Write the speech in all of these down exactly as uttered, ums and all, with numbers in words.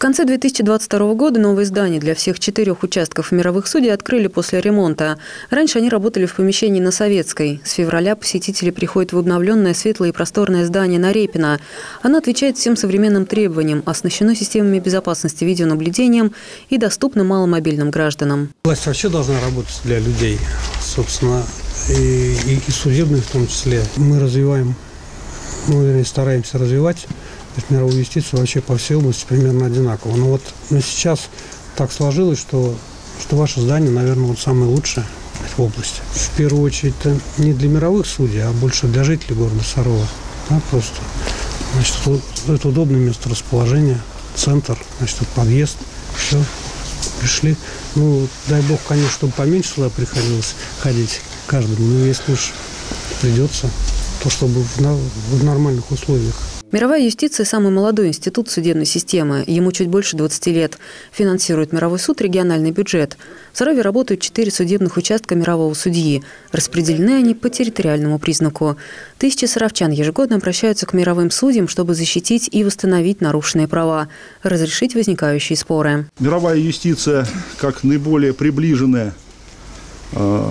конце две тысячи двадцать второго года новые здания для всех четырех участков мировых судей открыли после ремонта. Раньше они работали в помещении на Советской. С февраля посетители приходят в обновленное светлое и просторное здание на Репина. Оно отвечает всем современным требованиям, оснащено системами безопасности, видеонаблюдением и доступно маломобильным гражданам. Власть вообще должна работать для людей, собственно, и, и, и судебные в том числе. Мы развиваем, ну, вернее, стараемся развивать мировую юстицию вообще по всей области примерно одинаково. Но вот но сейчас так сложилось, что, что ваше здание, наверное, вот самое лучшее в области. В первую очередь не для мировых судей, а больше для жителей города Сарова. Да, просто. Значит, это удобное место расположения, центр, значит, подъезд, все, пришли. Ну, дай бог, конечно, чтобы поменьше сюда приходилось ходить каждому, но если уж придется, то чтобы в, в нормальных условиях. Мировая юстиция – самый молодой институт судебной системы. Ему чуть больше двадцати лет. Финансирует мировой суд региональный бюджет. В Сарове работают четыре судебных участка мирового судьи. Распределены они по территориальному признаку. Тысячи саровчан ежегодно обращаются к мировым судьям, чтобы защитить и восстановить нарушенные права, разрешить возникающие споры. Мировая юстиция, как наиболее приближенная э,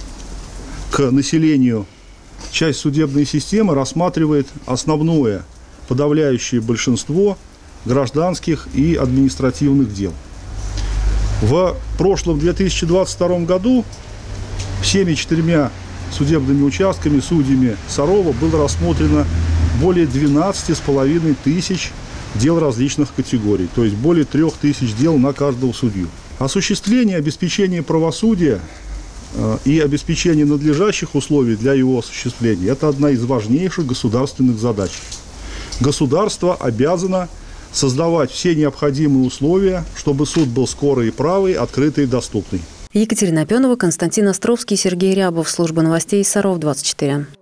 к населению часть судебной системы, рассматривает основное подавляющее большинство гражданских и административных дел. В прошлом две тысячи двадцать втором году всеми четырьмя судебными участками, судьями Сарова было рассмотрено более двенадцати с половиной тысяч дел различных категорий, то есть более трех тысяч дел на каждого судью. Осуществление, обеспечение правосудия и обеспечение надлежащих условий для его осуществления – это одна из важнейших государственных задач. Государство обязано создавать все необходимые условия, чтобы суд был скорый и правый, открытый и доступный. Екатерина Опенова, Константин Островский, Сергей Рябов. Служба новостей Саров двадцать четыре.